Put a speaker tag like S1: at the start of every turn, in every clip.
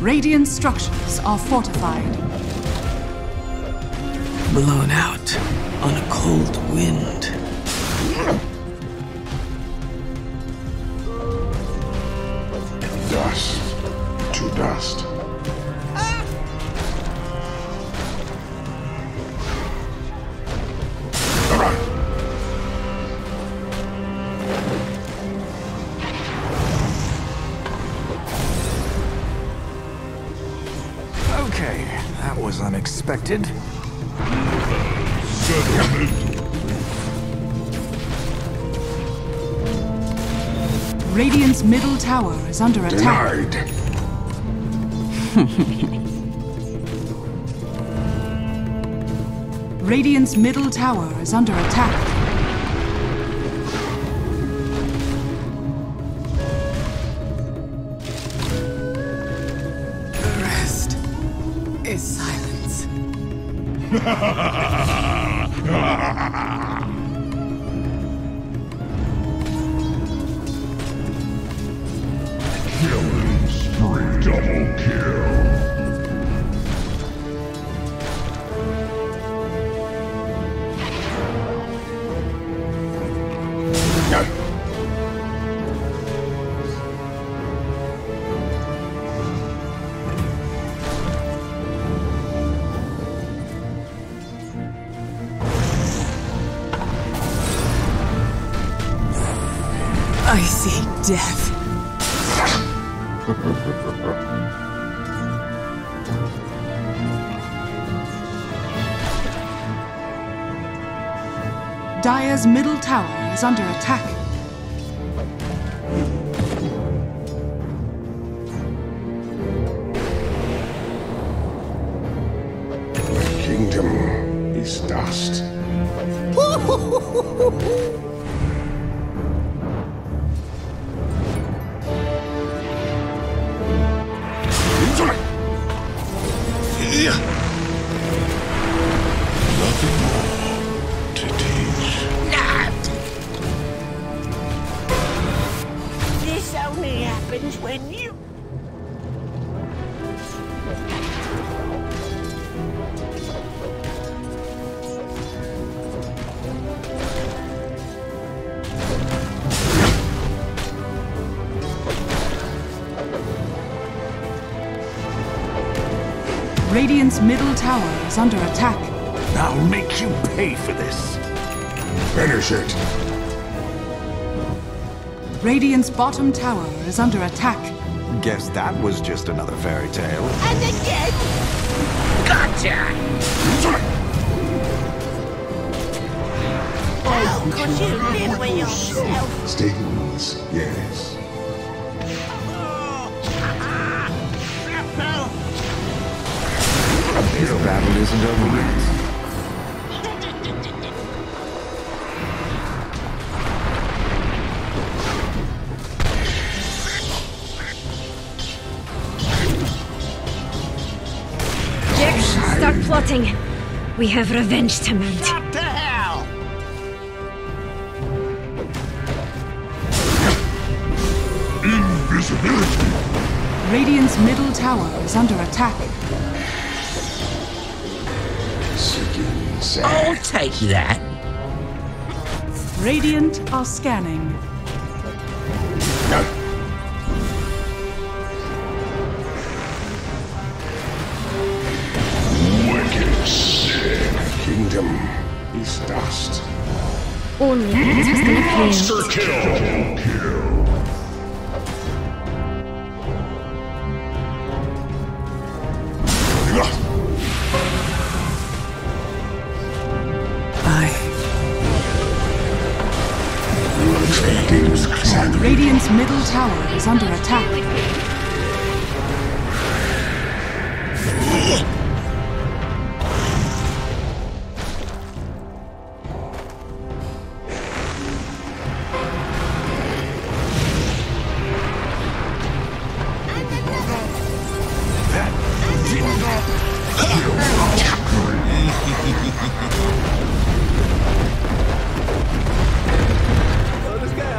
S1: Radiant structures are fortified.
S2: Blown out on a cold wind.
S3: Dust to dust.
S4: Okay, that was unexpected.
S1: Radiant's middle tower is under attack.
S3: Denied.
S1: Radiant's middle tower is under attack.
S2: The rest is silence.
S3: Killing spree. Double kill.
S2: I see death.
S1: Dire's middle tower is under attack.
S3: The kingdom is dust.
S5: Nothing more to teach.
S6: This only happens when you...
S1: Radiant's middle tower is under attack.
S4: I'll make you pay for this.
S3: Finish it.
S1: Radiant's bottom tower is under attack.
S4: Guess that was just another fairy tale.
S6: And again! Gotcha! Oh, could you live with yourself?
S3: Stings, yes.
S4: This battle isn't over yet.
S7: Jax, start plotting. We have revenge to mount.
S6: What the hell?
S3: Invisibility.
S1: Radiant's middle tower is under attack.
S3: Seeking sand.
S6: I'll take that.
S1: Radiant are scanning.
S3: Wicked sick. Kingdom is dust.
S7: Only it was gonna fail.
S3: Monster kill. Kill.
S1: Radiant's middle tower is under attack.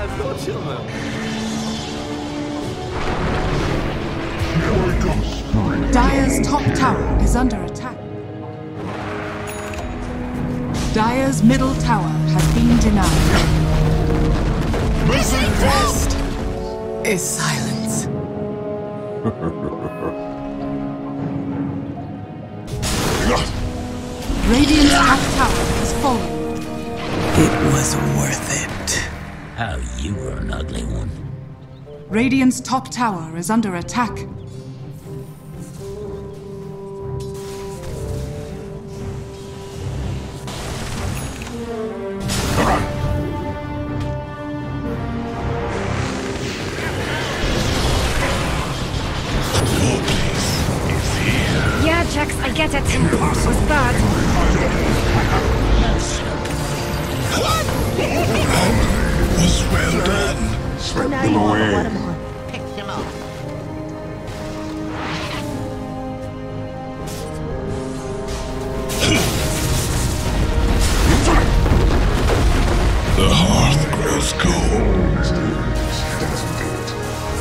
S3: Here we go.
S1: Dire's top tower is under attack. Dire's middle tower has been denied.
S6: Rest
S1: Is silence. Radiant's top tower has fallen.
S2: It was worth it.
S6: Oh, you were an ugly one.
S1: Radiant's top tower is under attack.
S7: Yeah, Jax, I get it. Was bad.
S5: Was well done.
S3: Swept them away.
S6: Pick him up.
S5: The hearth grows cold.
S3: Doesn't it?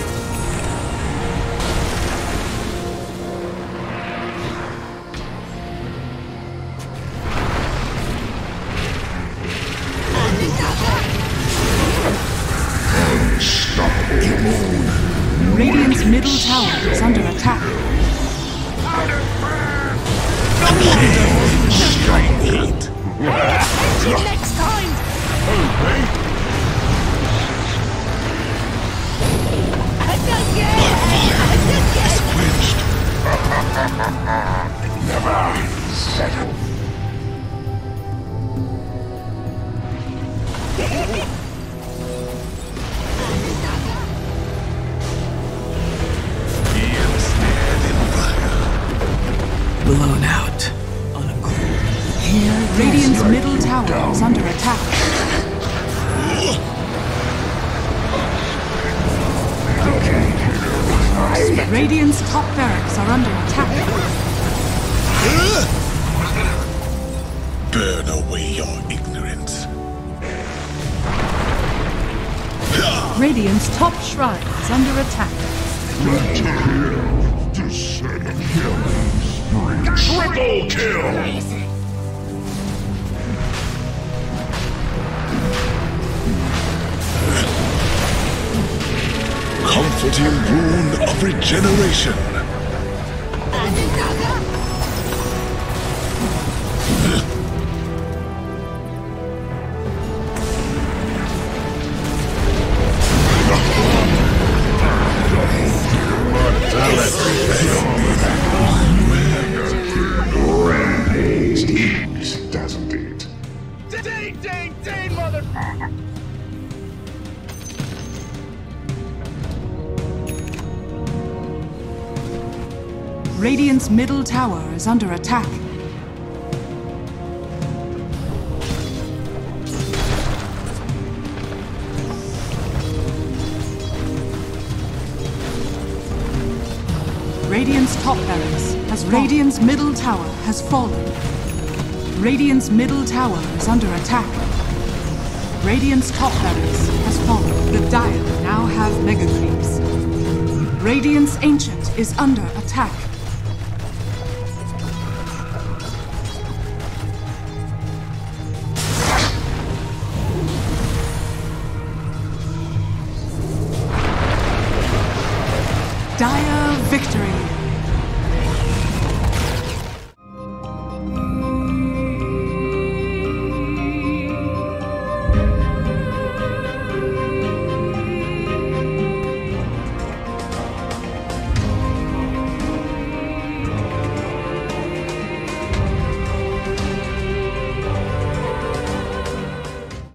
S1: Radiant's middle tower is under attack.
S6: See you next time.
S3: Never settle.
S2: Blown out on a cold.
S1: Radiant's middle tower is under attack. Radiant's top barracks are under attack.
S5: Burn away your ignorance.
S1: Radiant's top shrine is under attack.
S3: Triple kill!
S5: Comforting rune of regeneration.
S3: Rampage heats, doesn't it?
S6: Ding, mother...
S1: Radiant's middle tower is under attack. Radiant's top barracks has Radiant's middle tower has fallen. Radiant's middle tower is under attack. Radiant's top barracks has fallen. The Dire now have mega creeps. Radiant's ancient is under attack. Dire victory.